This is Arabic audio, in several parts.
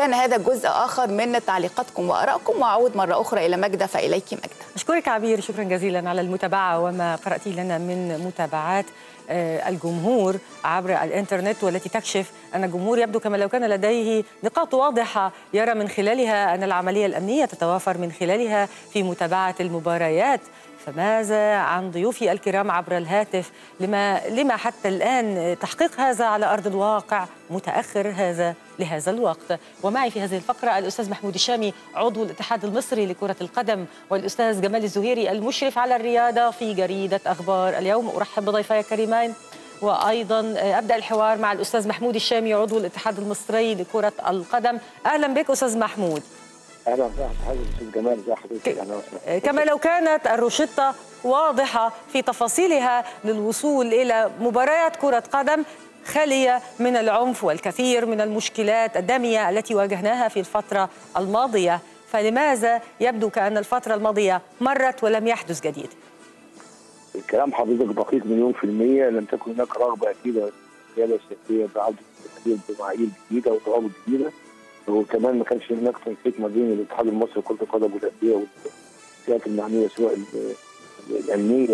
كان هذا جزء آخر من تعليقاتكم وآرائكم. وأعود مرة أخرى إلى ماجدة، فإليك ماجدة. أشكرك عبير، شكرا جزيلا على المتابعة وما قرأتي لنا من متابعات الجمهور عبر الإنترنت، والتي تكشف أن الجمهور يبدو كما لو كان لديه نقاط واضحة يرى من خلالها أن العملية الأمنية تتوافر من خلالها في متابعة المباريات. فماذا عن ضيوفي الكرام عبر الهاتف؟ لما حتى الآن تحقيق هذا على أرض الواقع متأخر هذا لهذا الوقت؟ ومعي في هذه الفقرة الأستاذ محمود الشامي عضو الاتحاد المصري لكرة القدم، والأستاذ جمال الزهيري المشرف على الرياضة في جريدة أخبار اليوم. أرحب بضيفي الكريمين، وأيضا أبدأ الحوار مع الأستاذ محمود الشامي عضو الاتحاد المصري لكرة القدم. أهلا بك أستاذ محمود. اهلا وسهلا استاذ جمال، ازي حضرتك؟ كما لو كانت الروشتة واضحة في تفاصيلها للوصول إلى مباريات كرة قدم خالية من العنف والكثير من المشكلات الدامية التي واجهناها في الفترة الماضية، فلماذا يبدو كأن الفترة الماضية مرت ولم يحدث جديد؟ الكلام حضرتك دقيق مليون في المية. لم تكن هناك رغبة أكيدة الرياضة السياسية بعودة التدريب بمعايير جديدة وضوابط جديدة، وكمان ما كانش هناك تنسيق ما بين الاتحاد المصري لكرة القدم والأندية والجهات المعنية سواء الأمنية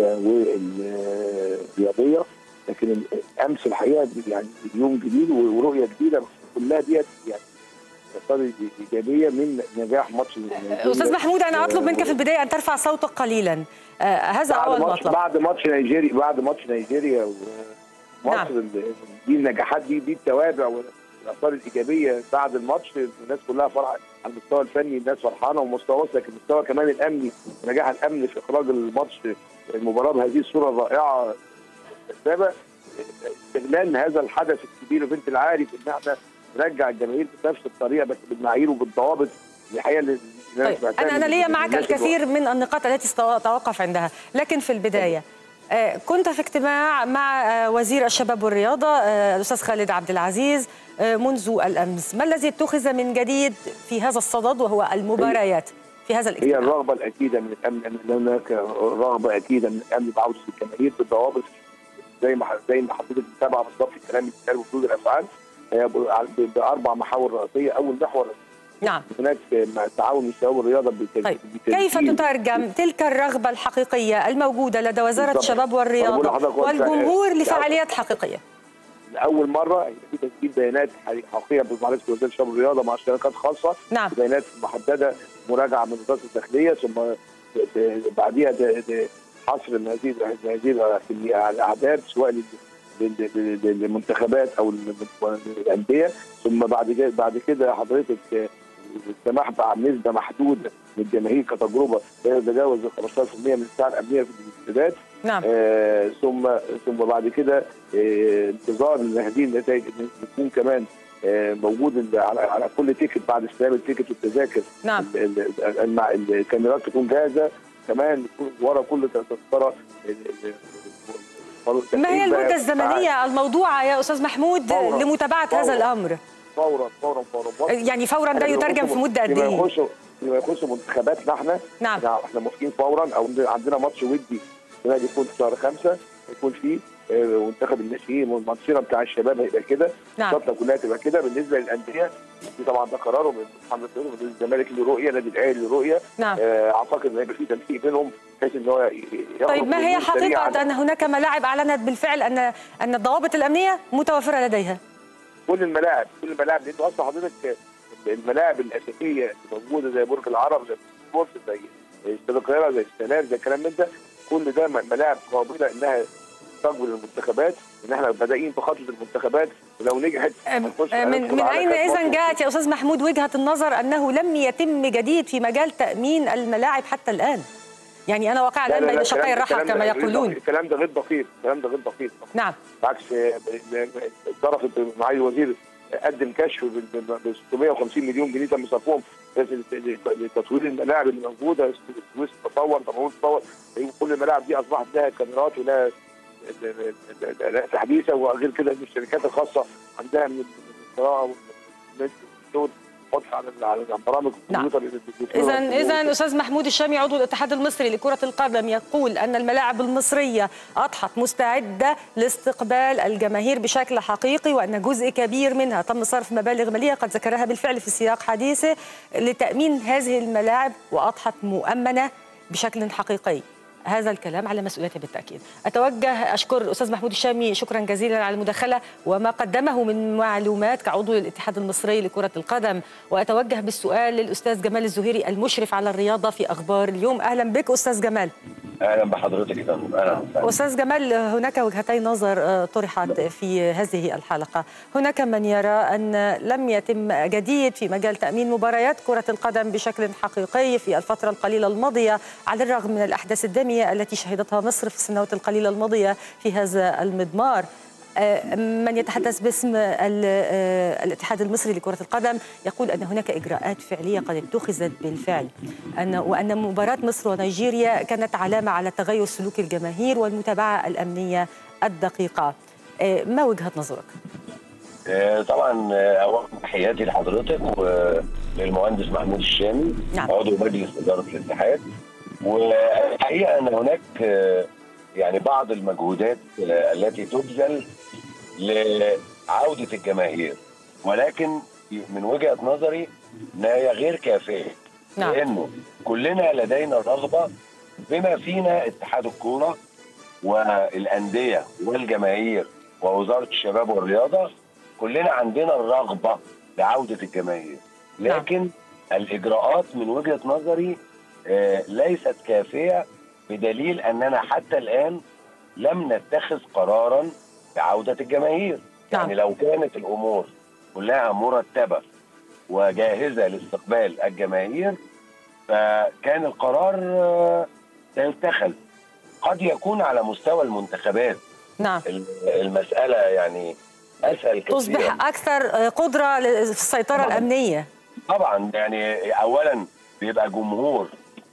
والرياضية. لكن أمس الحقيقة يعني يوم جديد ورؤية جديدة كلها ديت يعني تقتضي إيجابية من نجاح ماتش. أستاذ محمود، أنا أطلب منك في البداية أن ترفع صوتك قليلا. هذا أول مطلب. بعد ماتش نيجيريا ومصر، نعم. دي النجاحات دي التوابع والآثار الإيجابية بعد الماتش. الناس كلها فرحة على المستوى الفني، الناس فرحانة ومستوى، لكن المستوى كمان الأمني، نجاح الأمن في إخراج المباراة بهذه الصورة الرائعة السابقة. استغلال هذا الحدث الكبير، وانت عارف ان احنا نرجع الجماهير بنفس الطريقه بس بالمعايير وبالضوابط الحقيقه اللي طيب انا ليا معك الكثير من النقاط التي ستتوقف عندها، لكن في البدايه كنت في اجتماع مع وزير الشباب والرياضه الاستاذ خالد عبد العزيز منذ الامس. ما الذي اتخذ من جديد في هذا الصدد وهو المباريات في هذا الاجتماع؟ هي الرغبه الاكيده من الامن، هناك رغبه اكيده من الامن بعوده الجماهير بالضوابط زي ما حضرتك متابعه بالظبط الكلام اللي بيتقال وردود الافعال باربع محاور رئيسيه. اول محور، نعم، هناك تعاون الشباب والرياضه طيب كيف تترجم تلك الرغبه الحقيقيه الموجوده لدى وزاره الشباب والرياضه والجمهور لفعاليات حقيقيه؟ لاول مره في تسجيل بيانات حقيقيه بمعرفه وزاره الشباب والرياضه مع شركات خاصه، نعم، بيانات محدده مراجعه من وزاره الداخليه، ثم بعديها حصر هذه الاعداد سواء للمنتخبات او الانديه، ثم بعد كده حضرتك السماح بنسبه محدوده من الجماهير كتجربه لا يتجاوز 15% من الساعه الامنيه في الاستادات، نعم، ثم بعد كده انتظار هذه النتائج تكون كمان موجود على كل تيكت بعد استلام التيكت والتذاكر، نعم، الكاميرات تكون جاهزه، كمان ورا كل تذكره. ما هي المدة الزمنية الموضوعة يا أستاذ محمود لمتابعة هذا الأمر؟ فورا يعني فورا ده يترجم في مدة قد إيه؟ فيما يخص منتخباتنا احنا، نعم، احنا موافقين فورا، او عندنا ماتش ودي يكون في شهر 5 يكون فيه منتخب الناشئين والمنصيره بتاع الشباب هيبقى كده، نعم، الخطه كلها تبقى كده. بالنسبه للانديه دي طبعا ده قراره من محمد سيد، بالنسبه للزمالك له رؤيه، نادي الاهلي له رؤيه، نعم، اعتقد ان هيبقى في تنسيق بينهم بحيث ان هو طيب ما هي حقيقه ان هناك ملاعب اعلنت بالفعل ان الضوابط الامنيه متوفره لديها؟ كل الملاعب لان اصلا حضرتك الملاعب الاساسيه موجوده زي برج العرب، زي سبورت، زي استاد القاهره، زي السلام، زي الكلام من ده، كل ده ملاعب قابله انها تقبل المنتخبات، ان احنا بادئين بخطوه المنتخبات، ولو نجحت من اين اذا جاءت يا استاذ محمود وجهه النظر انه لم يتم جديد في مجال تامين الملاعب حتى الان؟ يعني انا واقع الان بين شقي الرحى كما يقولون. الكلام ده غير دقيق، نعم، بالعكس اتطرفت معالي الوزير قدم كشف ب 650 مليون جنيه تم صرفهم لتطوير الملاعب اللي موجوده، سويس تطور، دمنهور تطور، كل الملاعب دي اصبحت لها كاميرات ولها تحديثه، وغير كده الشركات الخاصه عندها من القراءه والصوت تحط على البرامج الكمبيوتر. إذا أستاذ محمود الشامي عضو الاتحاد المصري لكرة القدم يقول أن الملاعب المصرية أضحت مستعدة لاستقبال الجماهير بشكل حقيقي، وأن جزء كبير منها تم صرف مبالغ مالية قد ذكرها بالفعل في سياق حديثه لتأمين هذه الملاعب، وأضحت مؤمنة بشكل حقيقي. هذا الكلام على مسؤوليته بالتأكيد. أتوجه أشكر الأستاذ محمود الشامي شكرا جزيلا على المداخلة وما قدمه من معلومات كعضو الاتحاد المصري لكرة القدم. وأتوجه بالسؤال للأستاذ جمال الزهيري المشرف على الرياضة في أخبار اليوم. أهلا بك أستاذ جمال. اهلا بحضرتك يا فندم. اهلا. استاذ جمال، هناك وجهتي نظر طرحت في هذه الحلقه، هناك من يرى ان لم يتم جديد في مجال تامين مباريات كره القدم بشكل حقيقي في الفتره القليله الماضيه، على الرغم من الاحداث الداميه التي شهدتها مصر في السنوات القليله الماضيه في هذا المضمار. من يتحدث باسم الاتحاد المصري لكرة القدم يقول أن هناك إجراءات فعلية قد اتخذت بالفعل، وأن مباراة مصر ونيجيريا كانت علامة على تغير سلوك الجماهير والمتابعة الأمنية الدقيقة. ما وجهة نظرك؟ طبعا أولا تحياتي لحضرتك وللمهندس محمود الشامي. نعم. عضو مجلس إدارة الاتحاد. والحقيقة أن هناك يعني بعض المجهودات التي تبذل لعودة الجماهير، ولكن من وجهة نظري انها هي غير كافية. نعم. لأنه كلنا لدينا رغبة بما فينا اتحاد الكورة والأندية والجماهير ووزارة الشباب والرياضة، كلنا عندنا الرغبة لعودة الجماهير، لكن الإجراءات من وجهة نظري ليست كافية، بدليل أننا حتى الآن لم نتخذ قراراً بعودة الجماهير. يعني لو كانت الأمور كلها مرتبة وجاهزة لاستقبال الجماهير فكان القرار سيتخذ. قد يكون على مستوى المنتخبات نعم المسألة يعني أسهل كثيرا، تصبح أكثر قدرة للسيطرة الأمنية. طبعا يعني أولاً بيبقى جمهور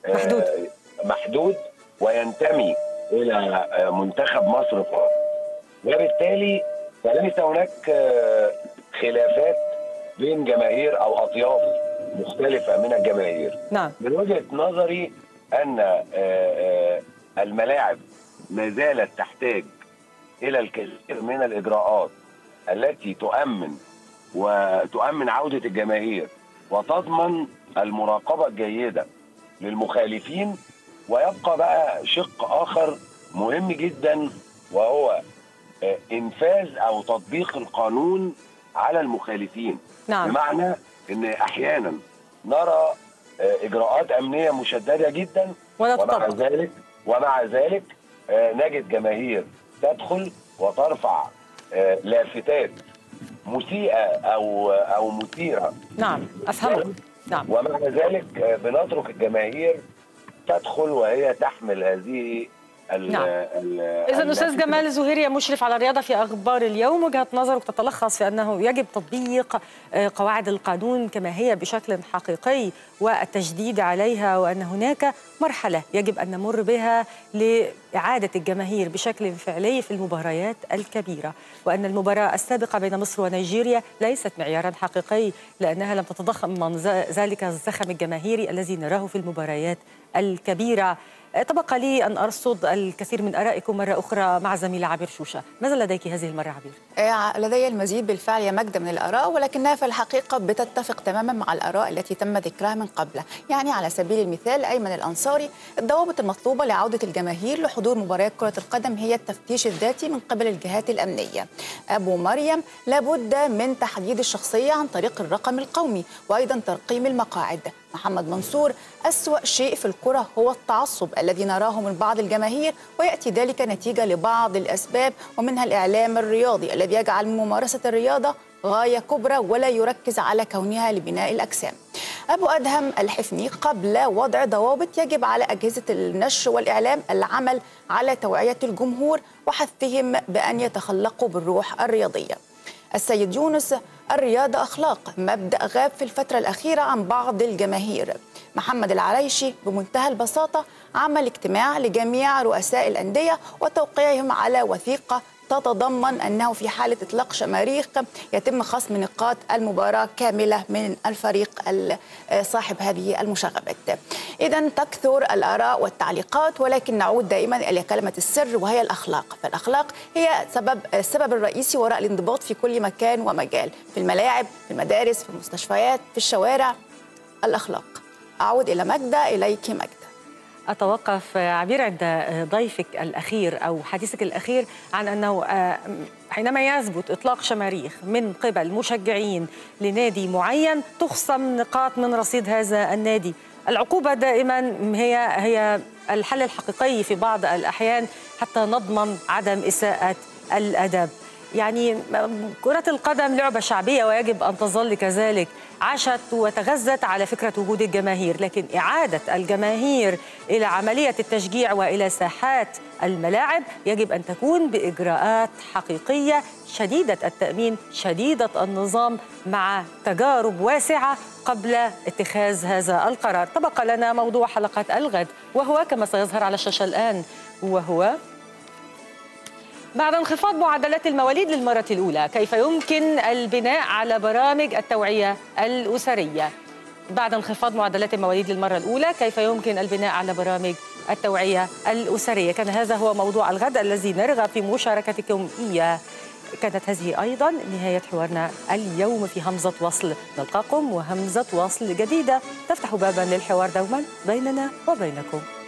محدود وينتمي إلى منتخب مصر فقط، وبالتالي فليس هناك خلافات بين جماهير أو أطياف مختلفة من الجماهير. نعم. من وجهة نظري أن الملاعب ما زالت تحتاج إلى الكثير من الإجراءات التي تؤمن عودة الجماهير وتضمن المراقبة الجيدة للمخالفين. ويبقى بقى شق آخر مهم جدا، وهو إنفاذ أو تطبيق القانون على المخالفين. نعم. بمعنى أن أحيانا نرى إجراءات أمنية مشددة جدا ومع ذلك نجد جماهير تدخل وترفع لافتات مسيئة أو مثيرة. نعم أفهم. نعم. ومع ذلك بنترك الجماهير تدخل وهي تحمل هذه نعم. إذا أستاذ جمال الزهيري مشرف على الرياضة في أخبار اليوم، وجهة نظرك تتلخص في أنه يجب تطبيق قواعد القانون كما هي بشكل حقيقي والتشديد عليها، وأن هناك مرحلة يجب أن نمر بها لإعادة الجماهير بشكل فعلي في المباريات الكبيرة، وأن المباراة السابقة بين مصر ونيجيريا ليست معيارا حقيقي لأنها لم تتضمن ذلك الزخم الجماهيري الذي نراه في المباريات الكبيرة. تبقى لي أن أرصد الكثير من آرائكم مرة أخرى مع زميلة عبير شوشة. ماذا لديك هذه المرة عبير؟ لدي المزيد بالفعل يا مجد من الآراء، ولكنها في الحقيقة بتتفق تماما مع الآراء التي تم ذكرها من قبل. يعني على سبيل المثال أيمن الأنصاري، الضوابط المطلوبة لعودة الجماهير لحضور مباريات كرة القدم هي التفتيش الذاتي من قبل الجهات الأمنية. أبو مريم، لابد من تحديد الشخصية عن طريق الرقم القومي وأيضا ترقيم المقاعد. محمد منصور، أسوأ شيء في الكرة هو التعصب الذي نراه من بعض الجماهير، ويأتي ذلك نتيجة لبعض الأسباب ومنها الإعلام الرياضي الذي يجعل ممارسة الرياضة غاية كبرى ولا يركز على كونها لبناء الأجسام. أبو أدهم الحفني، قبل وضع ضوابط يجب على أجهزة النشر والإعلام العمل على توعية الجمهور وحثهم بأن يتخلقوا بالروح الرياضية. السيد يونس، الرياضة أخلاق، مبدأ غاب في الفترة الأخيرة عن بعض الجماهير. محمد العريشي، بمنتهى البساطة عمل اجتماع لجميع رؤساء الأندية وتوقيعهم على وثيقة تتضمن أنه في حالة إطلاق شماريخ يتم خصم نقاط المباراة كاملة من الفريق صاحب هذه المشاغبات. إذن تكثر الآراء والتعليقات، ولكن نعود دائما إلى كلمة السر وهي الأخلاق. فالأخلاق هي السبب الرئيسي وراء الانضباط في كل مكان ومجال، في الملاعب، في المدارس، في المستشفيات، في الشوارع. الأخلاق. أعود إلى ماجدة، إليك ماجدة. أتوقف عبير عند ضيفك الأخير أو حديثك الأخير عن أنه حينما يثبت إطلاق شماريخ من قبل مشجعين لنادي معين تخصم نقاط من رصيد هذا النادي. العقوبة دائما هي الحل الحقيقي في بعض الأحيان حتى نضمن عدم إساءة الأدب. يعني كرة القدم لعبة شعبية ويجب أن تظل كذلك، عاشت وتغذت على فكرة وجود الجماهير، لكن إعادة الجماهير إلى عملية التشجيع وإلى ساحات الملاعب يجب أن تكون بإجراءات حقيقية شديدة التأمين شديدة النظام مع تجارب واسعة قبل اتخاذ هذا القرار. تبقى لنا موضوع حلقة الغد وهو كما سيظهر على الشاشة الآن، وهو بعد انخفاض معدلات المواليد للمرة الأولى كيف يمكن البناء على برامج التوعية الأسرية. بعد انخفاض معدلات المواليد للمرة الأولى كيف يمكن البناء على برامج التوعية الأسرية. كان هذا هو موضوع الغد الذي نرغب في مشاركتكم إياه. كانت هذه أيضا نهاية حوارنا اليوم في همزة وصل. نلقاكم وهمزة وصل جديدة تفتح بابا للحوار دوما بيننا وبينكم.